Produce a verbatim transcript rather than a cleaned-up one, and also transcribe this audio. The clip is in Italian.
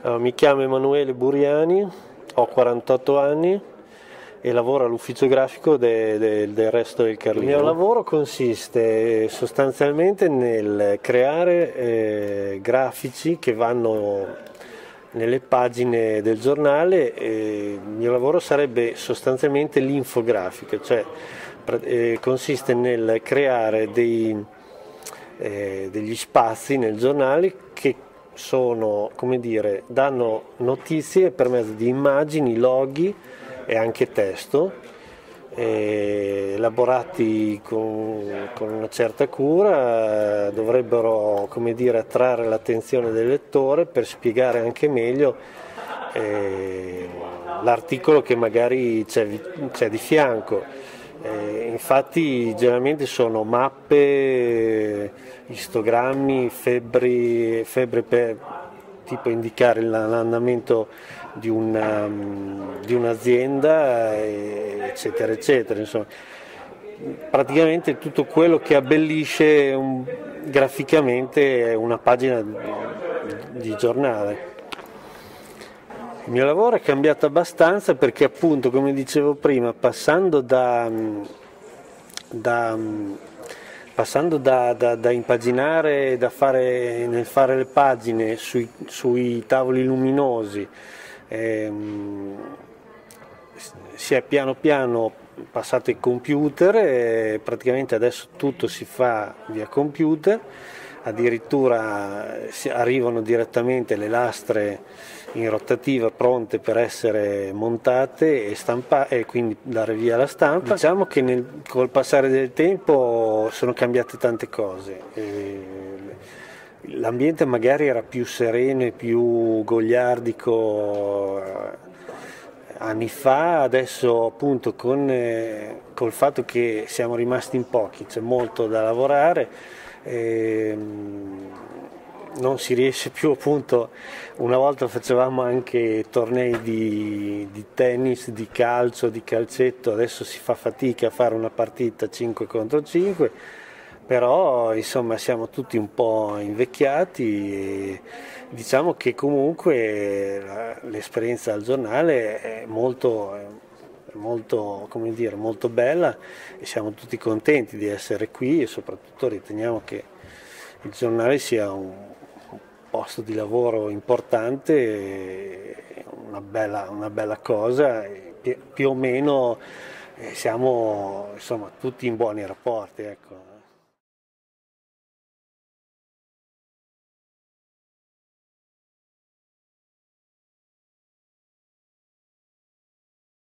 Allora, mi chiamo Emanuele Buriani, ho quarantotto anni e lavoro all'ufficio grafico de, de, del Resto del Carlino. Il mio lavoro consiste sostanzialmente nel creare eh, grafici che vanno nelle pagine del giornale. E il mio lavoro sarebbe sostanzialmente l'infografica, cioè eh, consiste nel creare dei, eh, degli spazi nel giornale che sono, come dire, danno notizie per mezzo di immagini, loghi e anche testo, eh, elaborati con, con una certa cura. Eh, dovrebbero, come dire, attrarre l'attenzione del lettore per spiegare anche meglio eh, l'articolo che magari c'è, c'è di fianco. Eh, infatti generalmente sono mappe, istogrammi, febbri, febbre per tipo indicare l'andamento di, una, di un'azienda, eccetera, eccetera. Insomma, praticamente tutto quello che abbellisce un, graficamente una pagina di, di giornale. Il mio lavoro è cambiato abbastanza perché, appunto, come dicevo prima, passando da, da, passando da, da, da impaginare, da fare, nel fare le pagine sui, sui tavoli luminosi, ehm, si è piano piano passato ai computer e praticamente adesso tutto si fa via computer. Addirittura arrivano direttamente le lastre in rotativa pronte per essere montate e stampate e quindi dare via la stampa. Diciamo che nel, col passare del tempo sono cambiate tante cose. L'ambiente magari era più sereno e più goliardico anni fa, adesso appunto con eh, col fatto che siamo rimasti in pochi, c'è molto da lavorare. E non si riesce più, appunto, una volta facevamo anche tornei di, di tennis, di calcio, di calcetto, adesso si fa fatica a fare una partita cinque contro cinque, però insomma siamo tutti un po' invecchiati e diciamo che comunque l'esperienza al giornale è molto, è molto, come dire, molto bella e siamo tutti contenti di essere qui e soprattutto riteniamo che il giornale sia un, un posto di lavoro importante, una bella, una bella cosa e più o meno siamo insomma tutti in buoni rapporti, ecco.